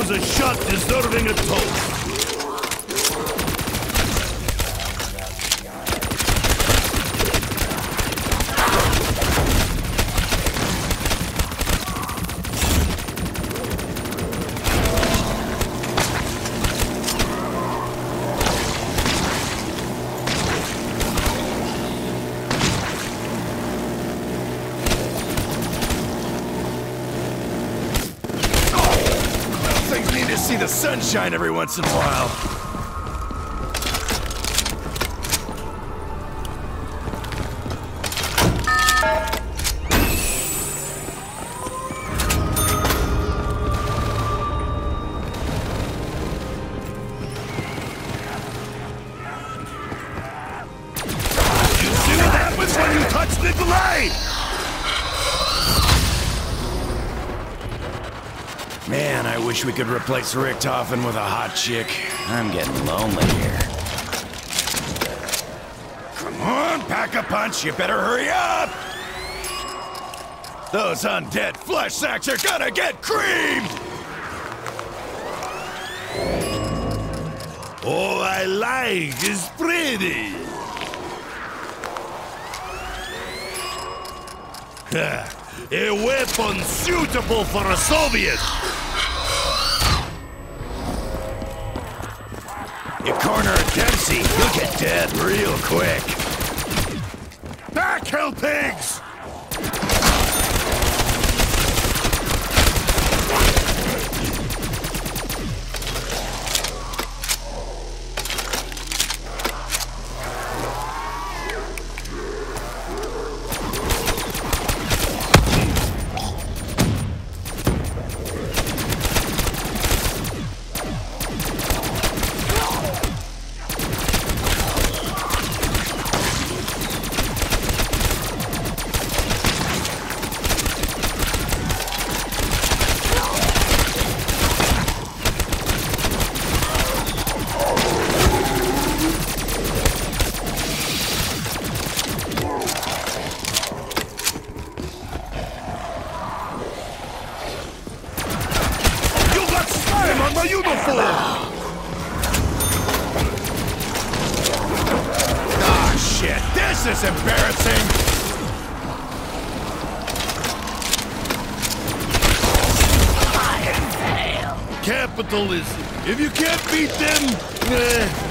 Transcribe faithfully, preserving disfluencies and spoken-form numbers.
was a shot deserving a toast. See the sunshine every once in a while. You see what happens when you touch Nikolai? Man, I wish we could replace Richthofen with a hot chick. I'm getting lonely here. Come on, pack a punch. You better hurry up. Those undead flesh sacks are gonna get creamed. All I like is pretty. A weapon suitable for a Soviet. You corner a Dempsey, you'll get dead real quick. Back, hell pigs! On my uniform! Ah, shit, this is embarrassing! Capitalism. If you can't beat them, eh,